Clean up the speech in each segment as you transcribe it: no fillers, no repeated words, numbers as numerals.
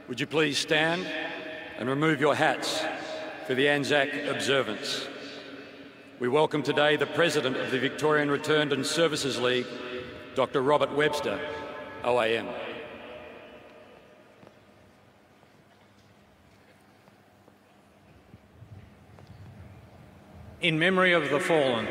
Would you please stand and remove your hats for the Anzac observance? We welcome today the President of the Victorian Returned and Services League, Dr. Robert Webster, OAM. In memory of the fallen.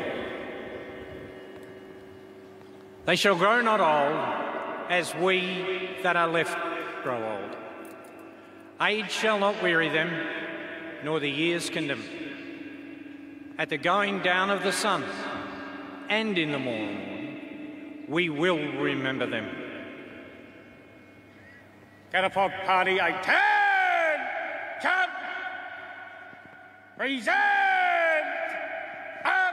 They shall grow not old, as we that are left grow old. Age shall not weary them, nor the years condemn. At the going down of the sun, and in the morning, we will remember them. Catapult party, I turn! Jump! Present! Up!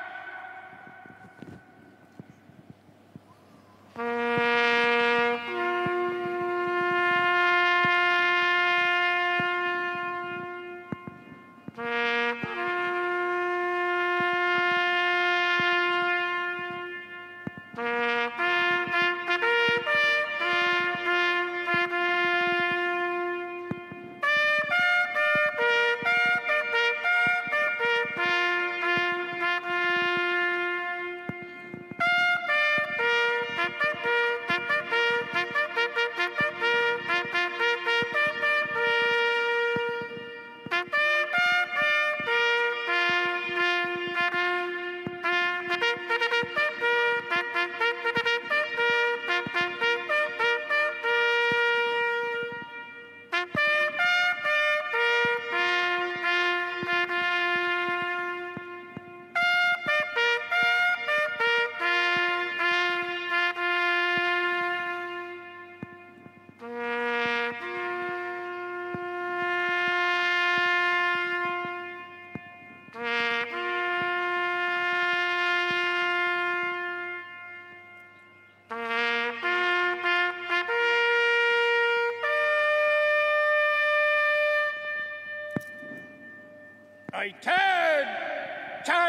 I turn!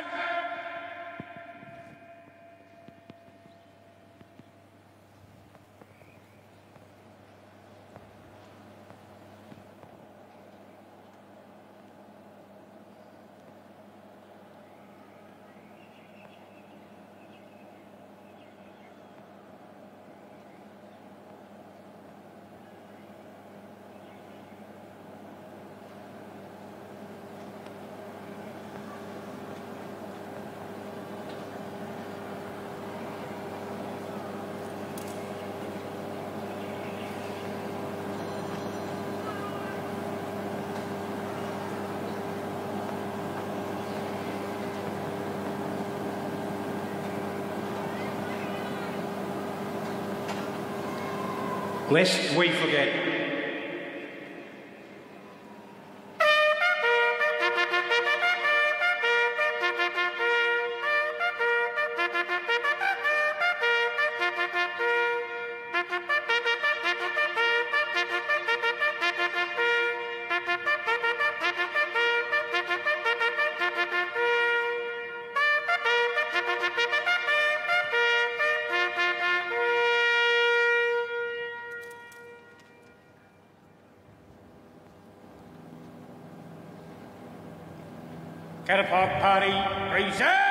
Lest we forget. Catapult party, present!